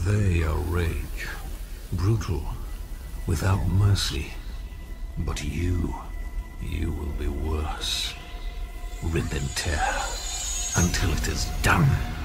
They are rage, brutal, without mercy. But you will be worse. Rip and tear, until it is done.